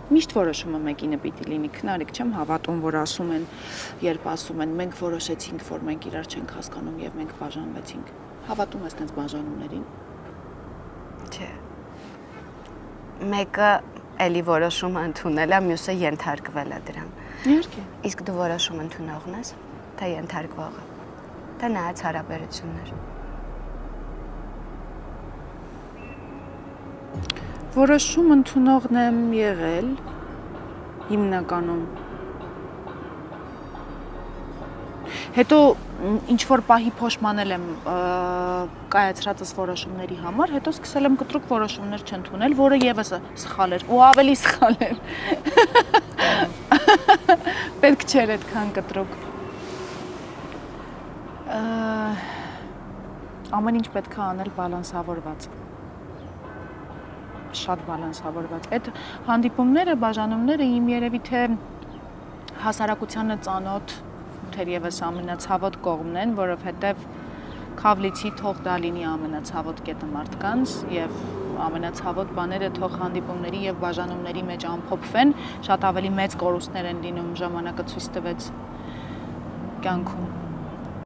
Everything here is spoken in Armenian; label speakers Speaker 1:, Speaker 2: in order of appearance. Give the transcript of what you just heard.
Speaker 1: Միշտ որոշումը մեկինը պիտի լինի, քնարիք չեմ հավատում, որ ասում են, երբ ասում են, մենք որոշեցինք, որ մենք իրար չենք հասկանում եւ մենք բաժանվեցինք։ Հավատում ես այդպես բաժանումներին։
Speaker 2: Չէ։ Մեկը էլի որոշումը ընդունել է, մյուսը ենթարկվել է դրան։
Speaker 1: Իհարկե։
Speaker 2: Իսկ դու որոշում ընդունողն ես, թե ենթարկվողը։ Դա նայած հարաբերություններ։
Speaker 1: Որոշում ընդունողն եմ եղել հիմնականում։ Հետո ինչ որ պահի փոշմանել եմ կայացրածս որոշումների համար, հետո սկսել եմ կտրուկ որոշումներ չընդունել, որը եւս սխալ էր ու ավելի սխալ էր։ Պետք չէր այդքան կտրուկ։ Ամեն ինչ պետք է անել բալանսավորված։ Շատ բալանսավորված։ Այդ հանդիպումները, բաժանումները իմ երևի թե հասարակությանը ծանոթ թերևս ամենացավոտ կողմն են, որովհետև քավլիցի թող դա լինի ամենացավոտ կետը մարդկանց եւ ամենացավոտ բաները թող հանդիպումների եւ բաժանումների մեջ ամփոփվեն, շատ ավելի մեծ կորուստներ են լինում ժամանակը ցույց տվեց կյանքում։